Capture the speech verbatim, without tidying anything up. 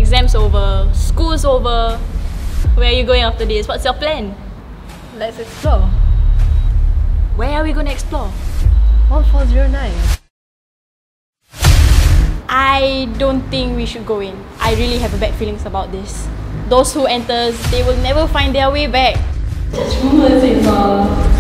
exams over, school's over. Where are you going after this? What's your plan? Let's explore. Where are we going to explore? one four zero nine. I don't think we should go in. I really have a bad feelings about this. Those who enters, they will never find their way back. Cuma sih,